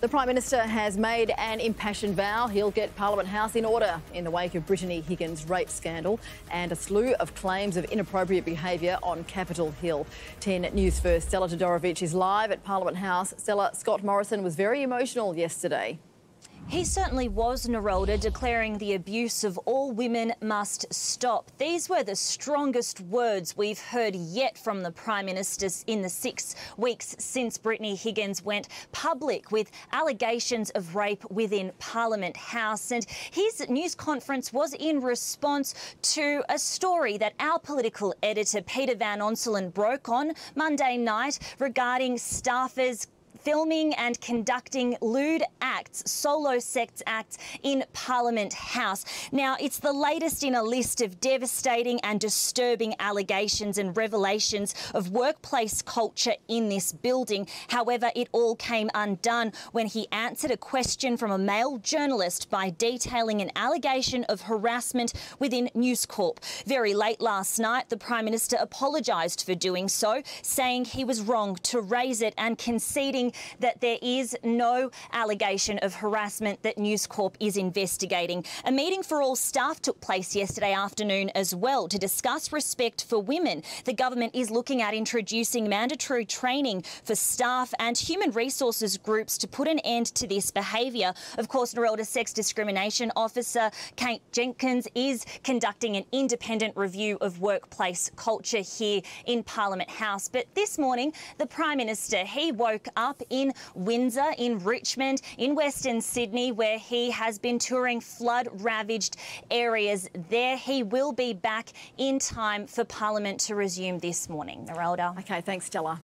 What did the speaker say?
The Prime Minister has made an impassioned vow he'll get Parliament House in order in the wake of Brittany Higgins' rape scandal and a slew of claims of inappropriate behaviour on Capitol Hill. 10 News First Stella Todorovic is live at Parliament House. Stella, Scott Morrison was very emotional yesterday. He certainly was, Narelda, declaring the abuse of all women must stop. These were the strongest words we've heard yet from the Prime Minister in the 6 weeks since Brittany Higgins went public with allegations of rape within Parliament House. And his news conference was in response to a story that our political editor Peter Van Onselen broke on Monday night regarding staffers filming and conducting lewd acts, solo sex acts in Parliament House. Now, it's the latest in a list of devastating and disturbing allegations and revelations of workplace culture in this building. However, it all came undone when he answered a question from a male journalist by detailing an allegation of harassment within News Corp. Very late last night, the Prime Minister apologised for doing so, saying he was wrong to raise it and conceding that there is no allegation of harassment that News Corp is investigating. A meeting for all staff took place yesterday afternoon as well to discuss respect for women. The government is looking at introducing mandatory training for staff and human resources groups to put an end to this behaviour. Of course, Narelda Sex Discrimination Officer Kate Jenkins is conducting an independent review of workplace culture here in Parliament House. But this morning, the Prime Minister, he woke up in Windsor, in Richmond, in Western Sydney, where he has been touring flood-ravaged areas. There he will be back in time for Parliament to resume this morning. Narelda. OK, thanks, Stella.